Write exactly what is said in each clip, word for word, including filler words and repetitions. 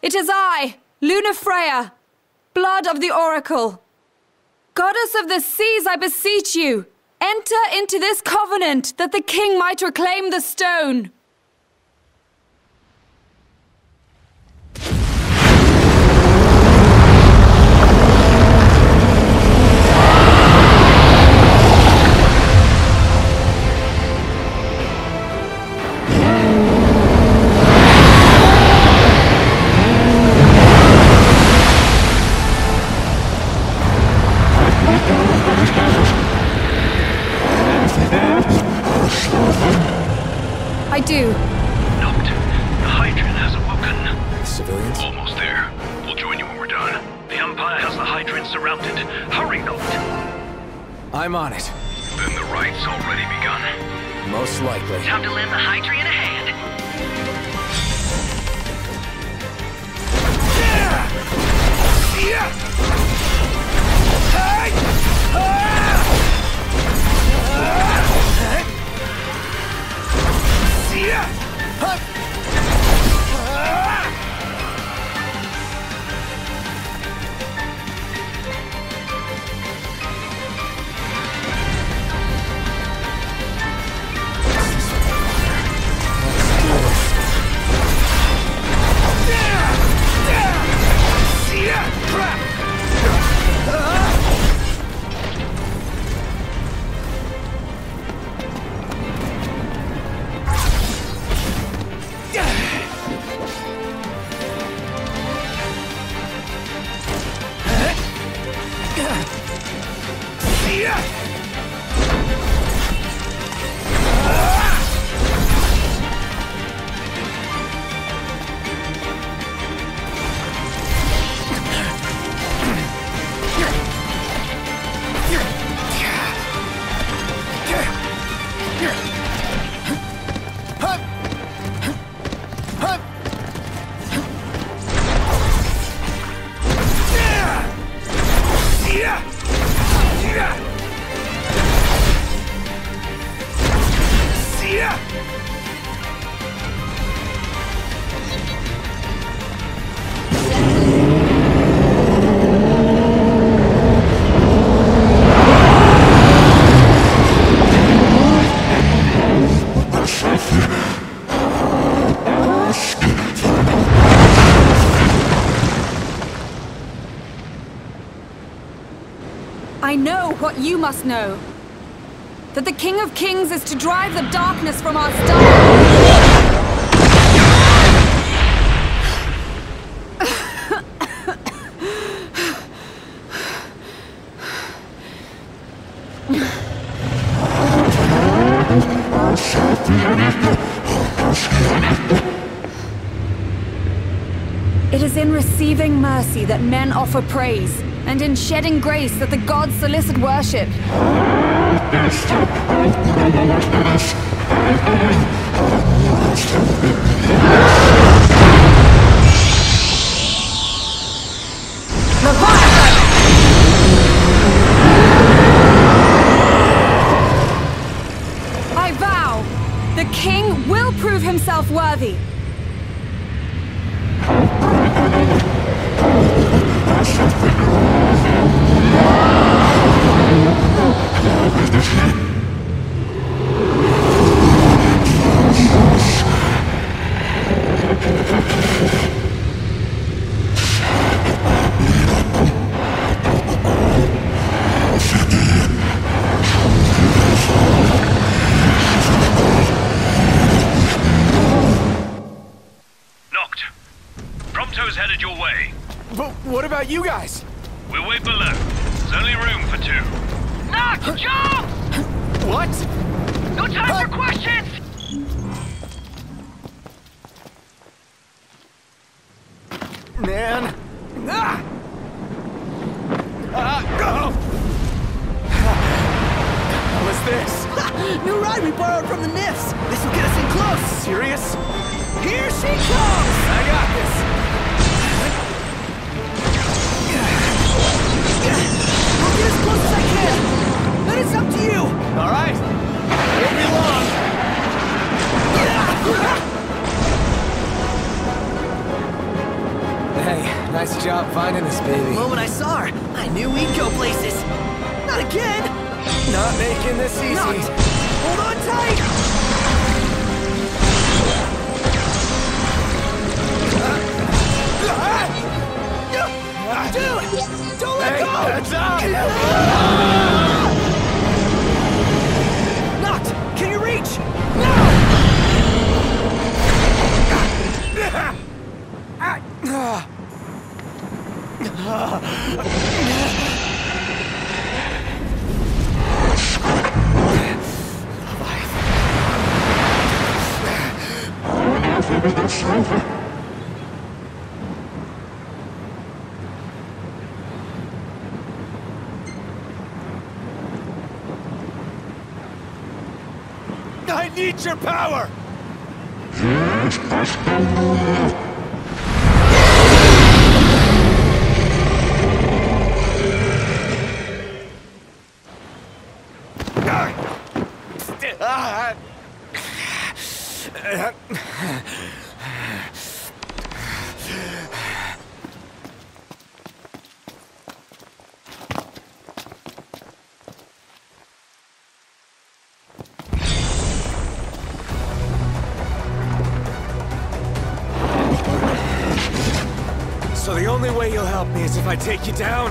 It is I, Lunafreya, blood of the Oracle. Goddess of the seas, I beseech you, enter into this covenant that the king might reclaim the stone. I do. Noct, the Hydraean has awoken. Civilians? Almost there. We'll join you when we're done. The Empire has the Hydraean surrounded. Hurry, Noct. I'm on it. Then the right's already begun. Most likely. Time to lend the Hydraean a hand. I know what you must know. That the King of Kings is to drive the darkness from our star. It is in receiving mercy that men offer praise, and in shedding grace that the gods solicit worship. Leviathan! I vow, the king will prove himself worthy. Headed your way. But what about you guys? We'll wait below. There's only room for two. Noct, jump! What? No time for questions! Man. Ah! Ah! Oh! What was this? New ride we borrowed from the Nifs. This will get us in close. Serious? Here she comes! I got this. I'll get as close as I can. But it's up to you. All right. Won't be long. about finding this baby. The moment I saw her, I knew we'd go places. Not again! Not making this easy. Noct! Hold on tight! Dude! Don't let Hey, go! that's up! Noct! Can you reach? No! I need your power! So the only way you'll help me is if I take you down?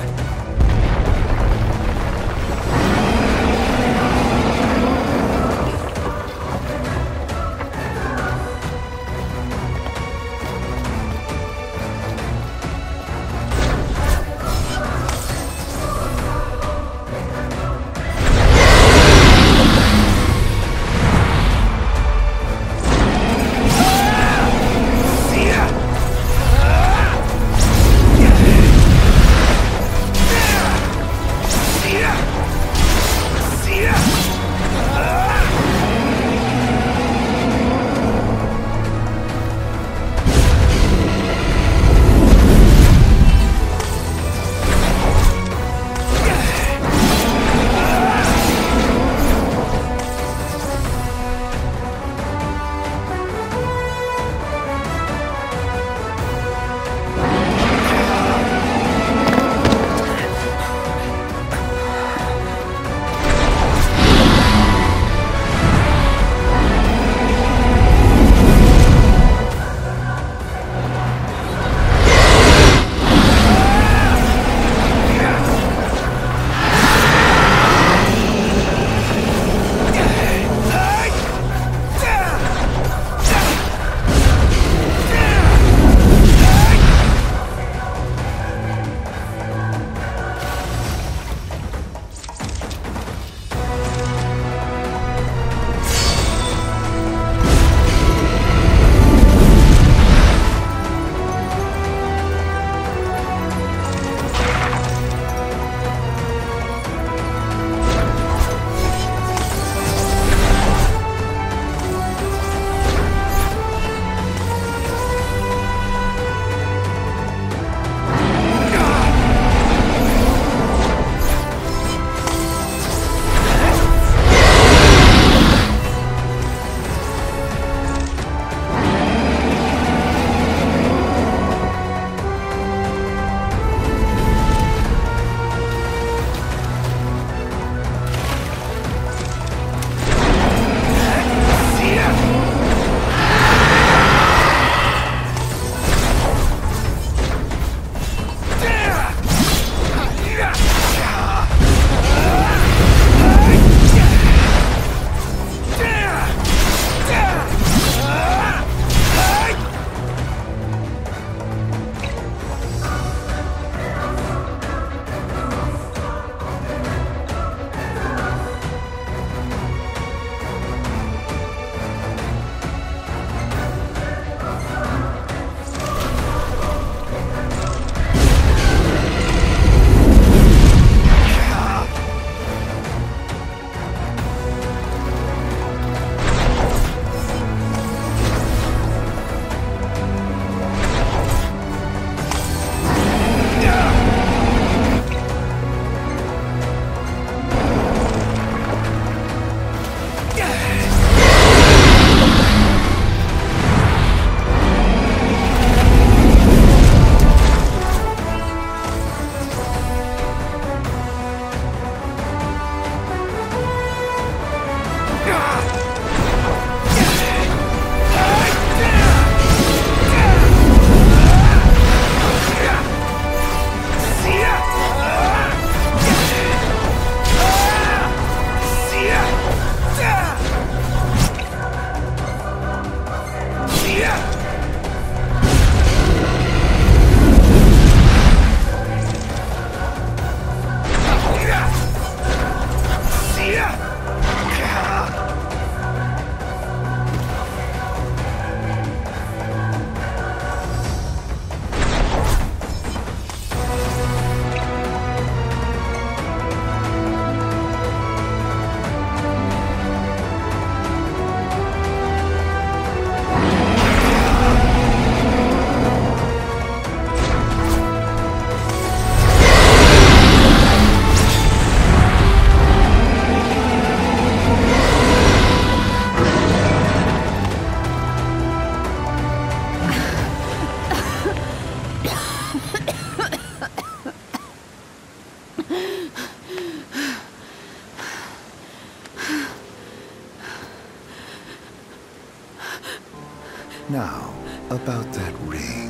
Now, about that ring.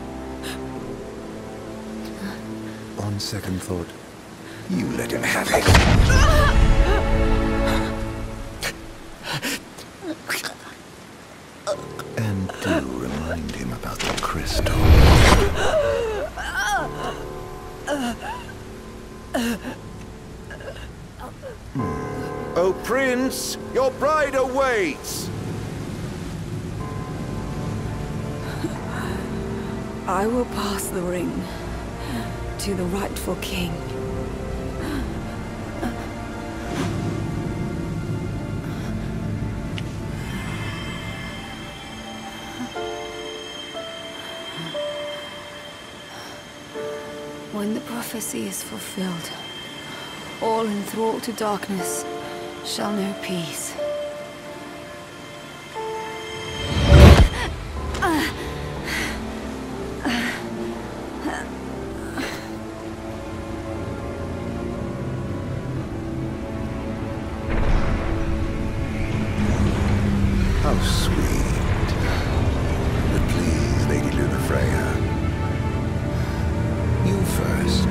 On second thought, you let him have it. And do remind him about the crystal. Hmm. Oh, Prince, your bride awaits! I will pass the ring to the rightful king. When the prophecy is fulfilled, all enthralled to darkness shall know peace. How sweet. But please, Lady Lunafreya, you first.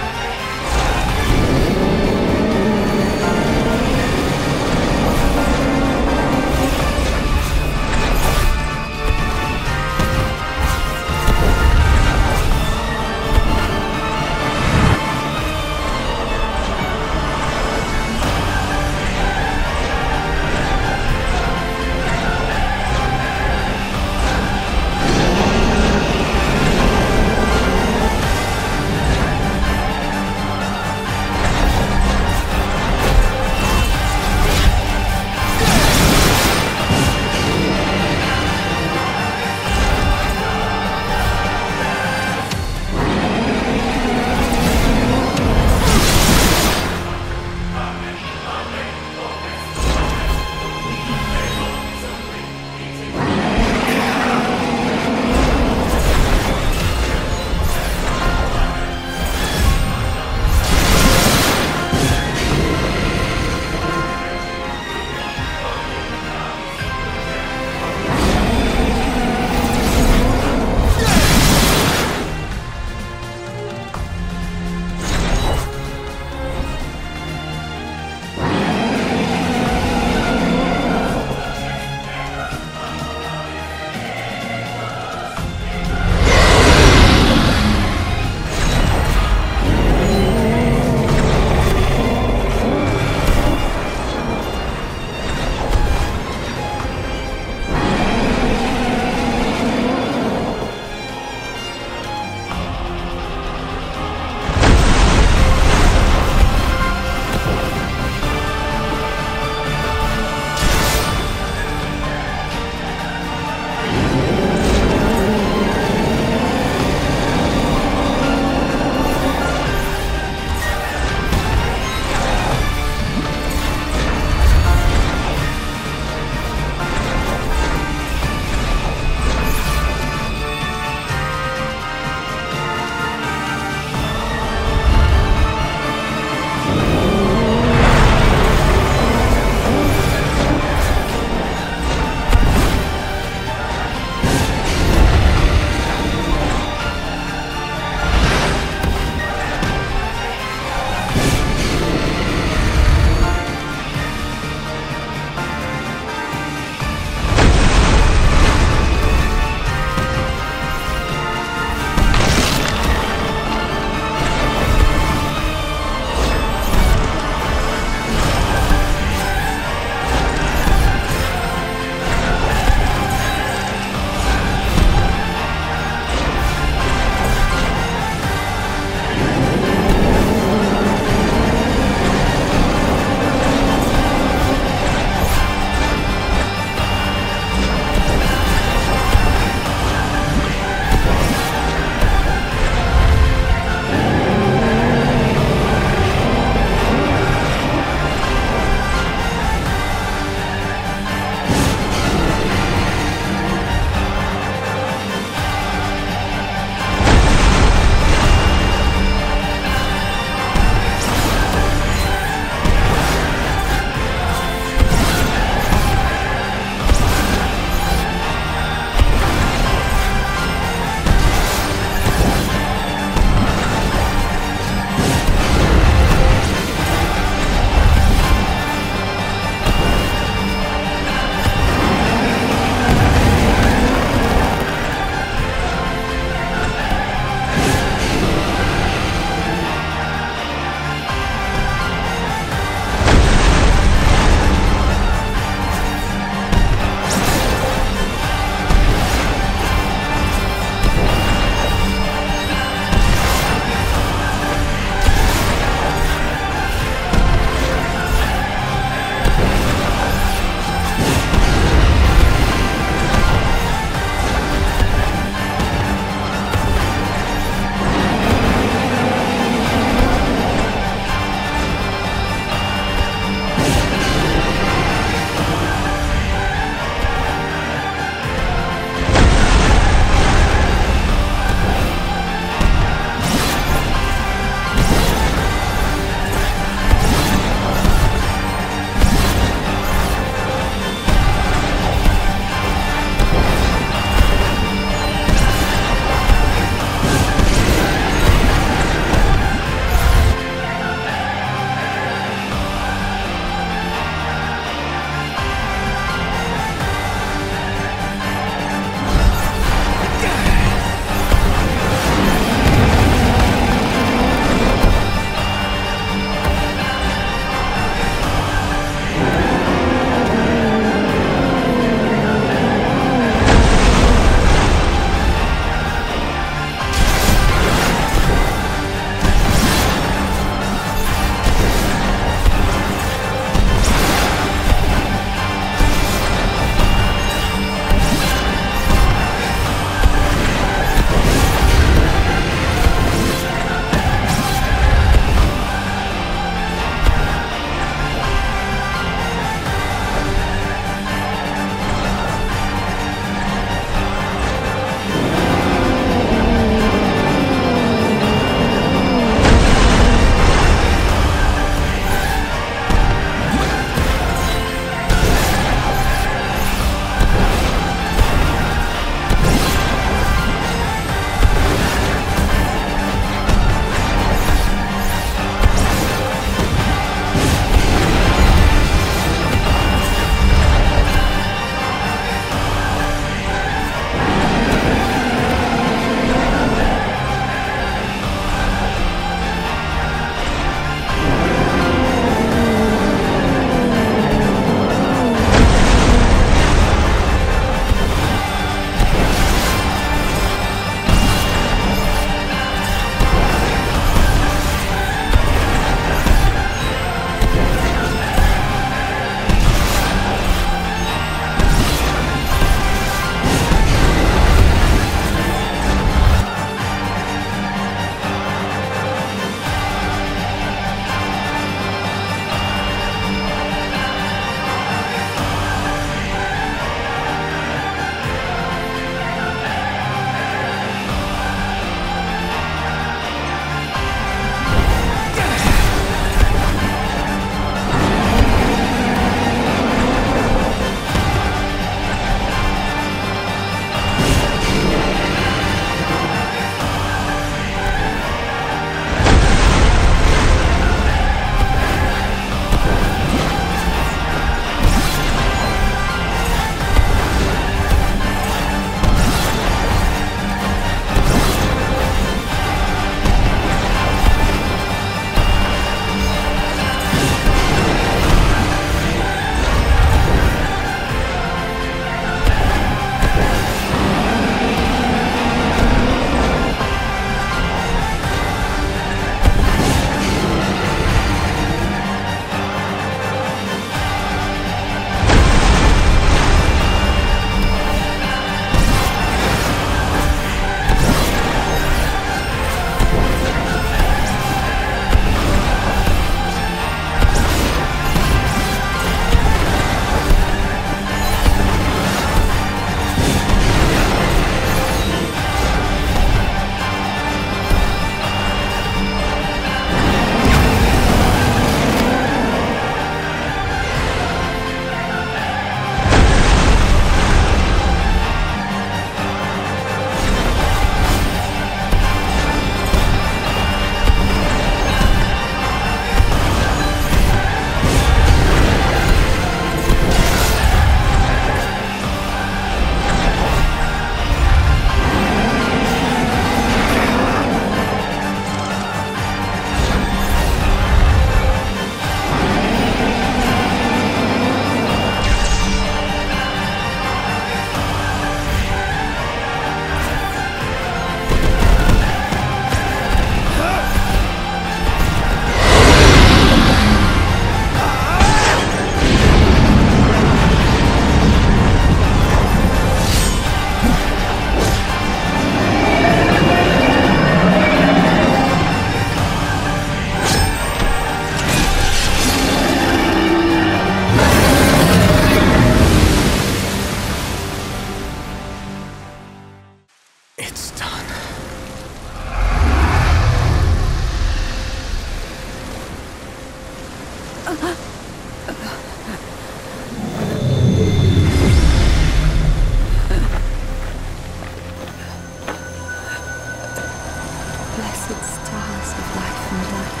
Blessed stars of life and light.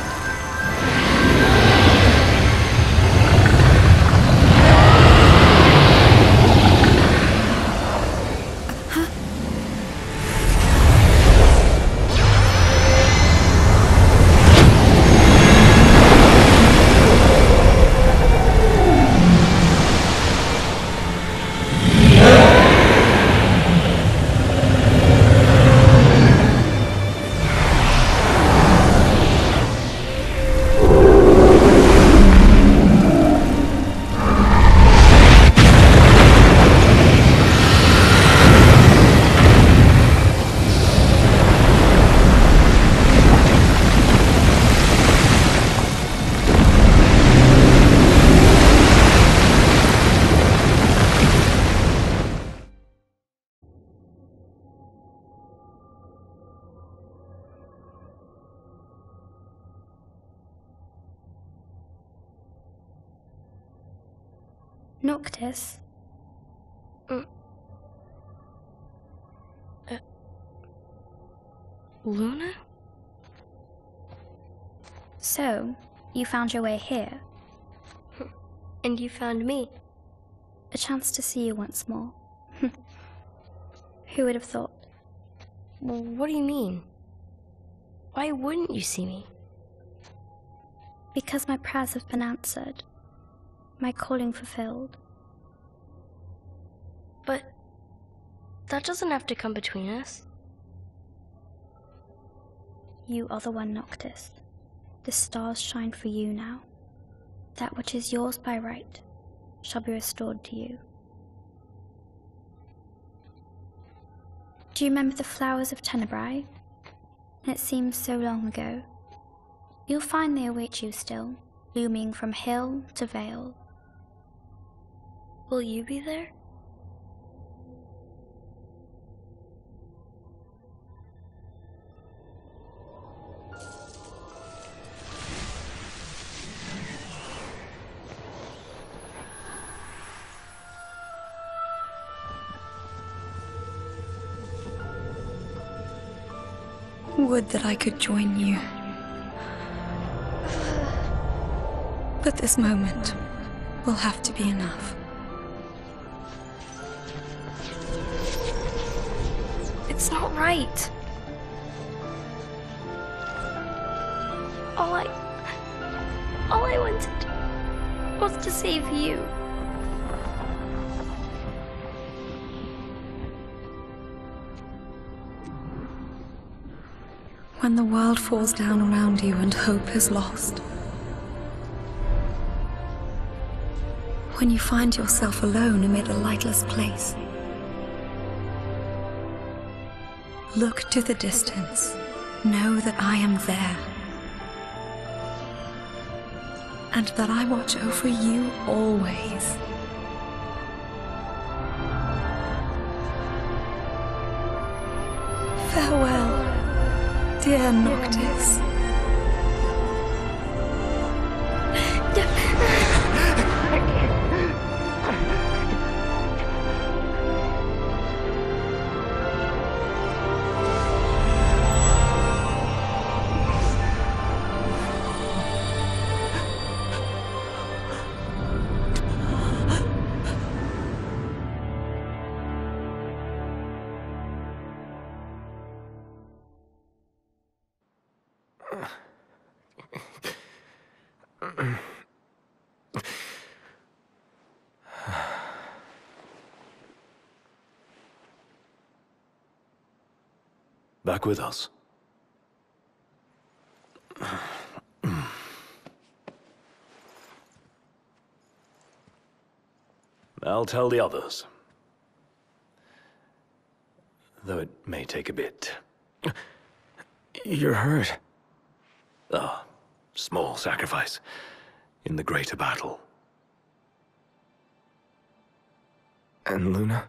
Noctis? Mm. Uh, Luna? So, you found your way here? And you found me? A chance to see you once more. Who would have thought? Well, what do you mean? Why wouldn't you see me? Because my prayers have been answered. My calling fulfilled. But that doesn't have to come between us. You are the one, Noctis. The stars shine for you now. That which is yours by right shall be restored to you. Do you remember the flowers of Tenebrae? It seems so long ago. You'll find they await you still, blooming from hill to vale. Will you be there? Would that I could join you. But this moment will have to be enough. It's not right. All I... All I wanted was to save you. When the world falls down around you and hope is lost. When you find yourself alone amid a lightless place. Look to the distance. Know that I am there. And that I watch over you always. Farewell, dear Noctis. Back with us. I'll tell the others. Though it may take a bit. You're hurt. Ah, small sacrifice in the greater battle. And Luna?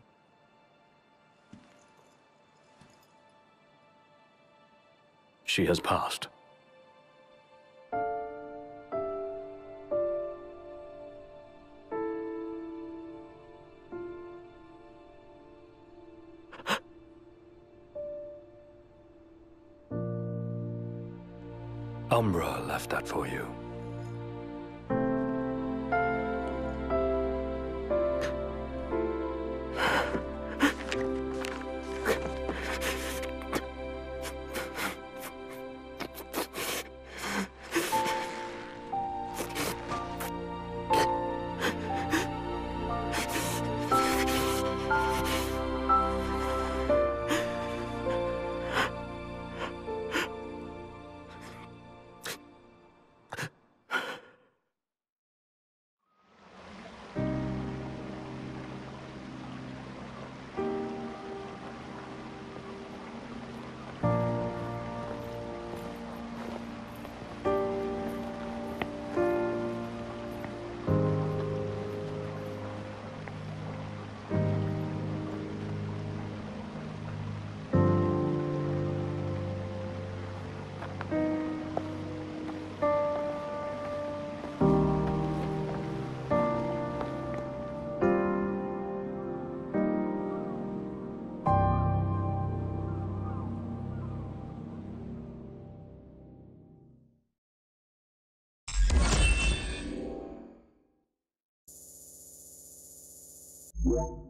She has passed. Umbra left that for you. What?